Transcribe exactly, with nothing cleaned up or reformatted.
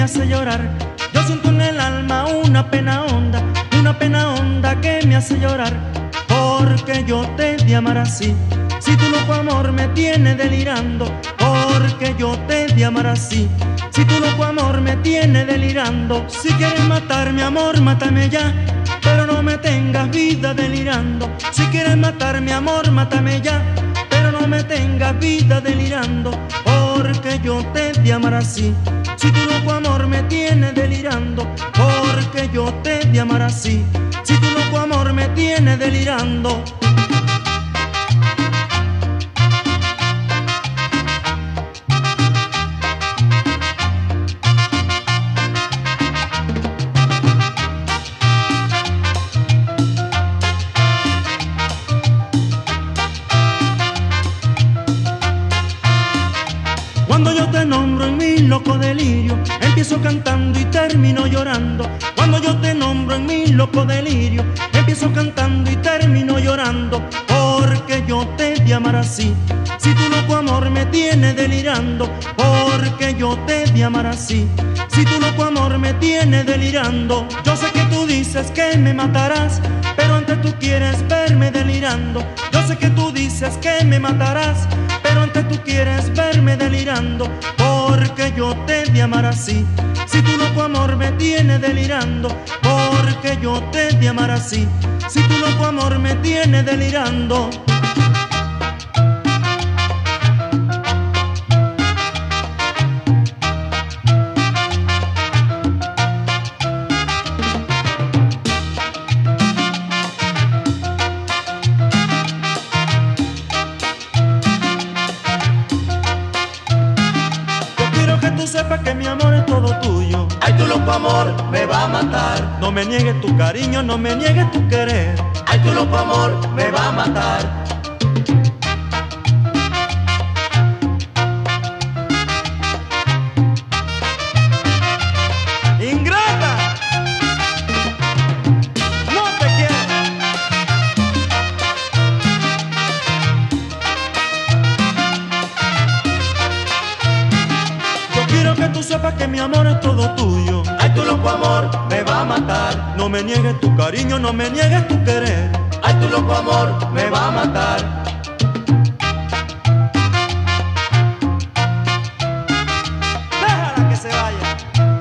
hace llorar. Yo siento en el alma una pena honda, una pena honda que me hace llorar, porque yo te de amar así. Si tu loco amor me tiene delirando, porque yo te de amar así. Si tu loco amor me tiene delirando, si quieres matarme, amor, mátame ya, pero no me tengas vida delirando. Si quieres matarme, amor, mátame ya, pero no me tengas vida delirando, porque yo te de amar así. Si tu loco amor me tiene delirando, porque yo te de amar así. Si tu loco amor me tiene delirando. Cuando yo te nombro en mi loco delirio, empiezo cantando y termino llorando. Cuando yo te nombro en mi loco delirio, empiezo cantando y termino llorando, porque yo te de amar así. Si tu loco amor me tiene delirando, porque yo te de amar así. Si tu loco amor me tiene delirando. Yo sé que tú dices que me matarás, pero antes tú quieres verme delirando. Yo sé que tú dices que me matarás, pero antes tú quieres verme delirando, porque yo te de amar así. Si tu loco amor me tiene delirando, porque yo te de amar así. Si tu loco amor me tiene delirando. Que tú sepas que mi amor es todo tuyo. Ay, tu loco amor me va a matar. No me niegues tu cariño, no me niegues tu querer. Ay, tu loco amor me va a matar. Ingrata, no te quiero. Quiero que tú sepas que mi amor es todo tuyo. Ay, tu loco amor me va a matar. No me niegues tu cariño, no me niegues tu querer. Ay, tu loco amor me va a matar. Déjala que se vaya.